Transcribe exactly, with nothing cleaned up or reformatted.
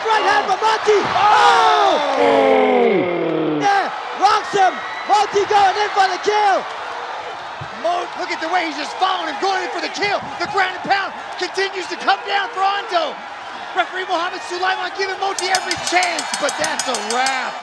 Big right hand from Monty. Oh! Yeah, rocks him. Monty going in for the kill. Mo, look at the way he's just following him, going in for the kill. The ground and pound continues to come down for Ando. Referee Mohammed Sulaiman giving Moti every chance, but that's a wrap.